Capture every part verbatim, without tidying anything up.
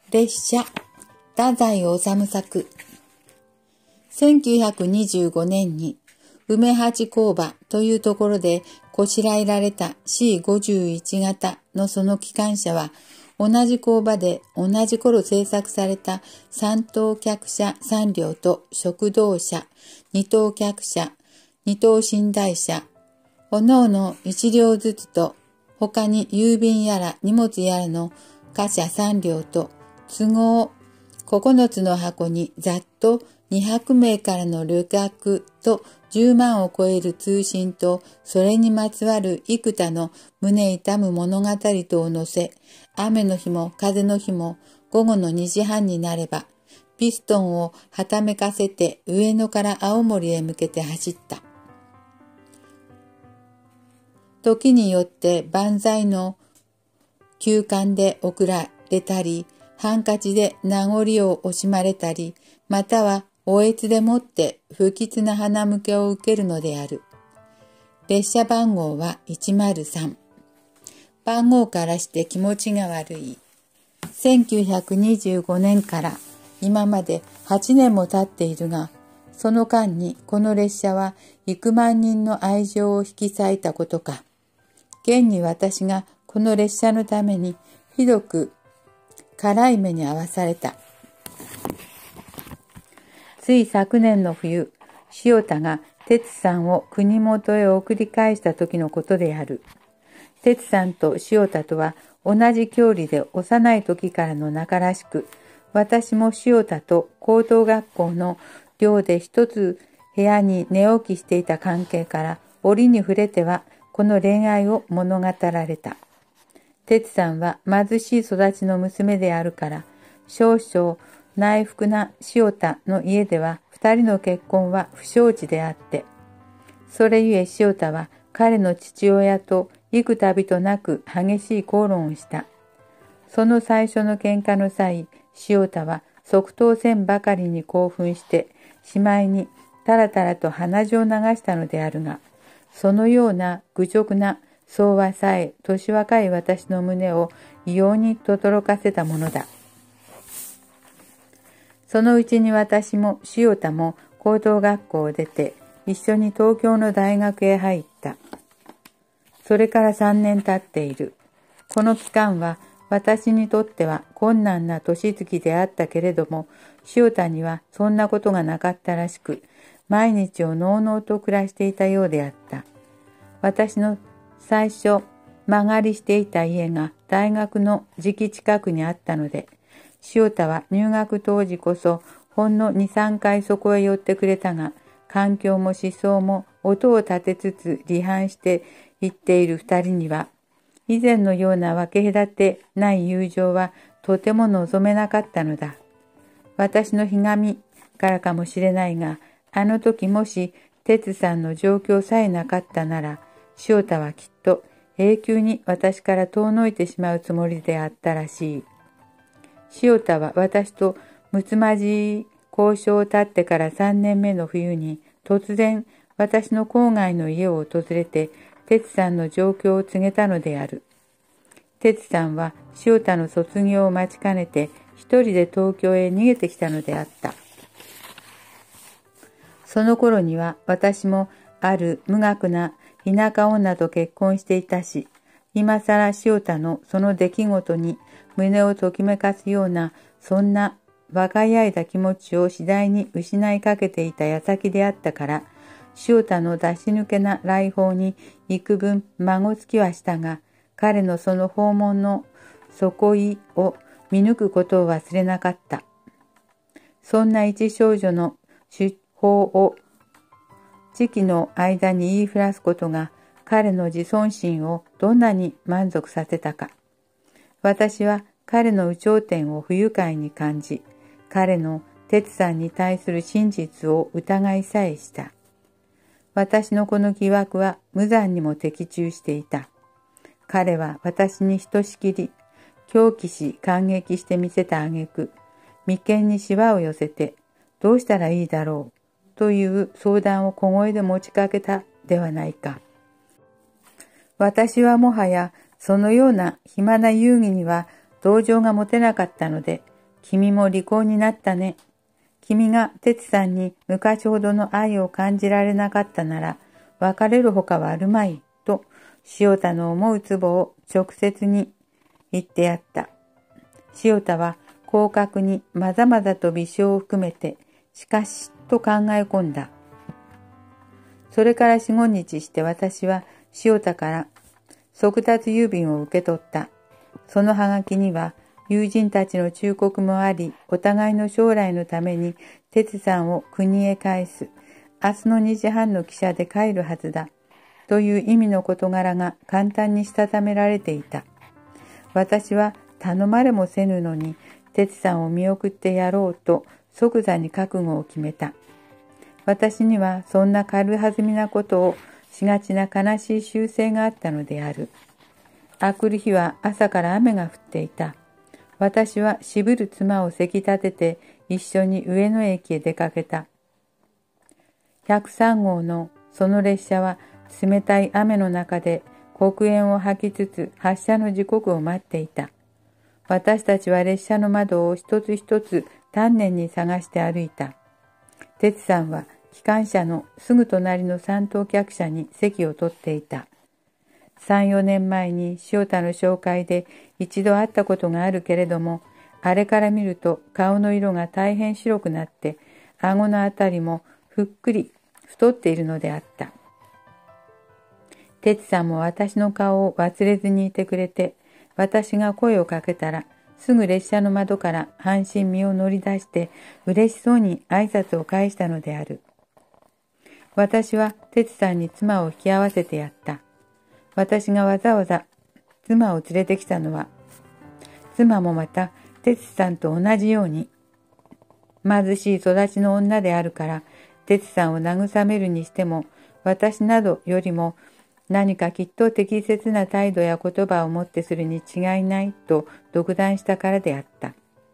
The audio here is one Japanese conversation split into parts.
列車、太宰治作。せんきゅうひゃくにじゅうごねんに梅八工場というところでこしらえられた シーごじゅういち 型のその機関車は、同じ工場で同じ頃製作された三等客車さん両と食堂車、二等客車、二等寝台車、おのおの一両ずつと、他に郵便やら荷物やらの貨車さん両と、都合ここのつの箱にざっとにひゃくめいからの旅客とじゅうまんを超える通信と、それにまつわる幾多の胸痛む物語とを乗せ、雨の日も風の日も午後のにじはんになれば、ピストンをはためかせて上野から青森へ向けて走った。時によって万歳の急患で送られたり、ハンカチで名残を惜しまれたり、またはおえつでもって不吉な鼻向けを受けるのである。列車番号はいちまるさん。番号からして気持ちが悪い。せんきゅうひゃくにじゅうごねんから今まではちねんも経っているが、その間にこの列車は幾万人の愛情を引き裂いたことか。現に私がこの列車のためにひどく辛い目に遭わされた。つい昨年の冬、塩田が哲さんを国元へ送り返した時のことである。哲さんと塩田とは同じ郷里で幼い時からの仲らしく、私も塩田と高等学校の寮で一つ部屋に寝起きしていた関係から、折に触れてはこの恋愛を物語られた。哲さんは貧しい育ちの娘であるから、少々内服な塩田の家では二人の結婚は不承知であって、それゆえ塩田は彼の父親と幾度となく激しい口論をした。その最初の喧嘩の際、塩田は即答せんばかりに興奮して、しまいにたらたらと鼻血を流したのであるが、そのような愚直な相和さえ年若い私の胸を異様にとどろかせたものだ。そのうちに私も塩田も高等学校を出て一緒に東京の大学へ入った。それからさんねん経っている。この期間は私にとっては困難な年月であったけれども、塩田にはそんなことがなかったらしく、毎日をのうのうと暮らしていたようであった。私の最初間借りしていた家が大学の敷地近くにあったので、塩田は入学当時こそほんのに、さんかいそこへ寄ってくれたが、環境も思想も音を立てつつ離反していっている二人には、以前のような分け隔てない友情はとても望めなかったのだ。私のひがみからかもしれないが、あの時もし哲さんの状況さえなかったなら、塩田はきっと永久に私から遠のいてしまうつもりであったらしい。塩田は私とむつまじい交渉を立ってからさんねんめの冬に突然私の郊外の家を訪れて哲さんの状況を告げたのである。哲さんは塩田の卒業を待ちかねて一人で東京へ逃げてきたのであった。その頃には私もある無学な田舎女と結婚していたし、今さら塩田のその出来事に胸をときめかすような、そんな分かり合えた気持ちを次第に失いかけていた矢先であったから、塩田の出し抜けな来訪に幾分孫つきはしたが、彼のその訪問の底意を見抜くことを忘れなかった。そんな一少女の出訪を時期の間に言いふらすことが彼の自尊心をどんなに満足させたか。私は彼の有頂天を不愉快に感じ、彼の哲さんに対する真実を疑いさえした。私のこの疑惑は無残にも的中していた。彼は私にひとしきり狂気し感激してみせた挙句、眉間にしわを寄せて、どうしたらいいだろうという相談を小声で持ちかけたではないか。私はもはやそのような暇な遊戯には同情が持てなかったので、 君も離婚になったね。君が哲さんに昔ほどの愛を感じられなかったなら、別れるほかはあるまい、と、塩田の思うつぼを直接に言ってやった。塩田は広角にまざまざと微笑を含めて、しかし、と考え込んだ。それから四五日して私は塩田から速達郵便を受け取った。そのハガキには友人たちの忠告もあり、お互いの将来のために哲さんを国へ帰す。明日のにじはんの汽車で帰るはずだ。という意味の事柄が簡単にしたためられていた。私は頼まれもせぬのに、哲さんを見送ってやろうと即座に覚悟を決めた。私にはそんな軽はずみなことをしがちな悲しい習性があったのである。あくる日は朝から雨が降っていた。私は渋る妻をせき立てて一緒に上野駅へ出かけた。ひゃくさんごうのその列車は冷たい雨の中で黒煙を吐きつつ発車の時刻を待っていた。私たちは列車の窓を一つ一つ丹念に探して歩いた。哲さんは機関車のすぐ隣の三等客車に席を取っていた。三、四年前に塩田の紹介で一度会ったことがあるけれども、あれから見ると顔の色が大変白くなって、顎のあたりもふっくり太っているのであった。哲さんも私の顔を忘れずにいてくれて、私が声をかけたら、すぐ列車の窓から半身身を乗り出して、嬉しそうに挨拶を返したのである。私は哲さんに妻を引き合わせてやった。私がわざわざ妻を連れてきたのは、妻もまた哲さんと同じように、貧しい育ちの女であるから、哲さんを慰めるにしても、私などよりも何かきっと適切な態度や言葉をもってするに違いないと独断したからであった。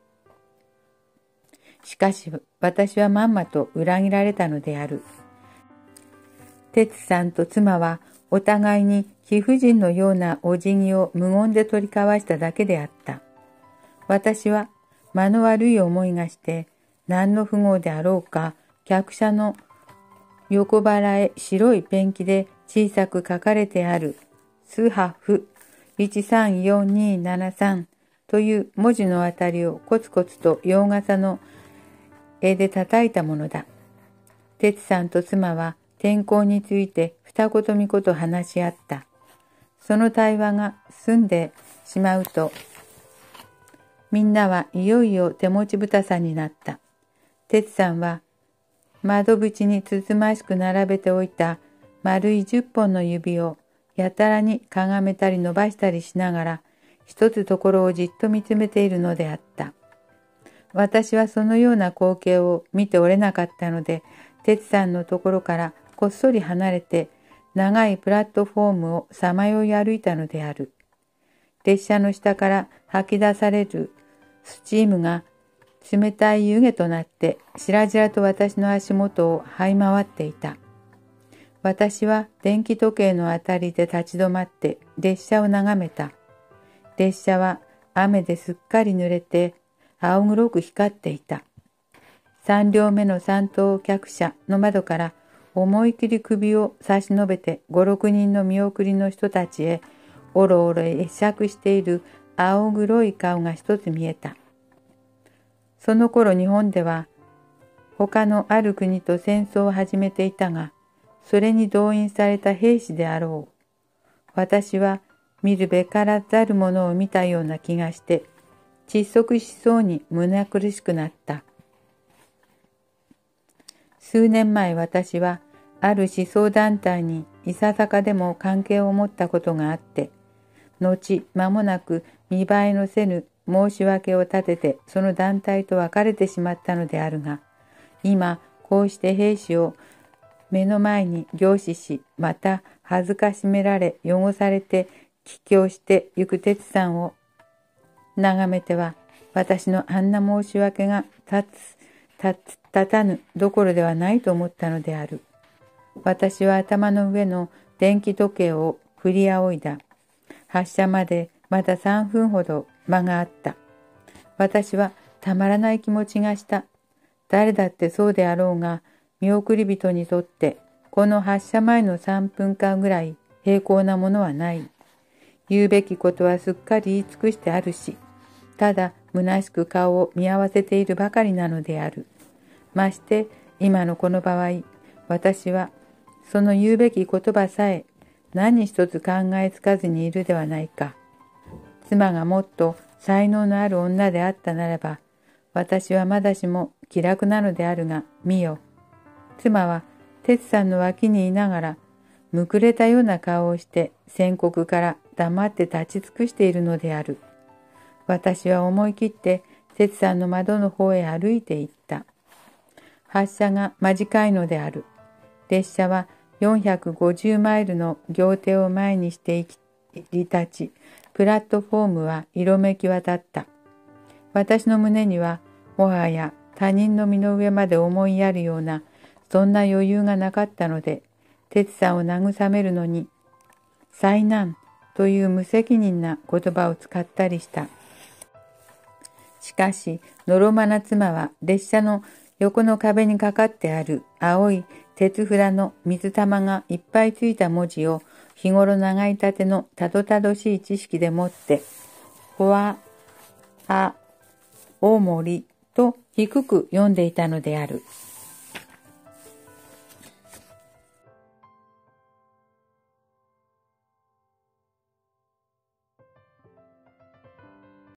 しかし私はまんまと裏切られたのである。哲さんと妻はお互いに貴婦人のようなお辞儀を無言で取り交わしただけであった。私は間の悪い思いがして、何の不合であろうか、客車の横腹へ白いペンキで小さく書かれてあるスハフいちさんよんにななさんという文字のあたりをコツコツと洋傘の絵で叩いたものだ。哲さんと妻は天候について二言三言話し合った。その対話が済んでしまうと、みんなはいよいよ手持ちぶたさになった。哲さんは窓縁につつましく並べておいた丸い十本の指をやたらにかがめたり伸ばしたりしながら一つところをじっと見つめているのであった。私はそのような光景を見ておれなかったので、哲さんのところからこっそり離れて長いプラットフォームをさまよい歩いたのである。列車の下から吐き出されるスチームが冷たい湯気となってしらじらと私の足元を這い回っていた。私は電気時計のあたりで立ち止まって列車を眺めた。列車は雨ですっかり濡れて青黒く光っていた。三両目の三等客車の窓から思い切り首を差し伸べて五六人の見送りの人たちへおろおろ会釈している青黒い顔が一つ見えた。その頃日本では他のある国と戦争を始めていたが、それに動員された兵士であろう。私は見るべからざるものを見たような気がして、窒息しそうに胸苦しくなった。数年前私はある思想団体にいささかでも関係を持ったことがあって、後間もなく見栄えのせぬ申し訳を立ててその団体と別れてしまったのであるが、今こうして兵士を目の前に凝視し、また恥ずかしめられ汚されて帰郷してゆく哲さんを眺めては、私のあんな申し訳が立つ立つ立たぬどころではないと思ったのである。私は頭の上の電気時計を振り仰いだ。発車までまださんぷんほど間があった。私はたまらない気持ちがした。誰だってそうであろうが、見送り人にとって、この発車前のさんぷんかんぐらい平行なものはない。言うべきことはすっかり言い尽くしてあるし、ただ虚しく顔を見合わせているばかりなのである。まして今のこの場合、私はその言うべき言葉さえ何一つ考えつかずにいるではないか。妻がもっと才能のある女であったならば、私はまだしも気楽なのであるが、見よ。妻は哲さんの脇にいながら、むくれたような顔をして宣告から黙って立ち尽くしているのである。私は思い切って哲さんの窓の方へ歩いて行った。発車が間近いのである。列車はよんひゃくごじゅうマイルの行程を前にして行き立ち、プラットフォームは色めき渡った。私の胸にはもはや他人の身の上まで思いやるようなそんな余裕がなかったので、哲さんを慰めるのに災難という無責任な言葉を使ったりした。しかしのろまな妻は列車の横の壁にかかってある青い鉄札の水玉がいっぱいついた文字を日頃習いたてのたどたどしい知識でもってほわあおもりと低く読んでいたのである。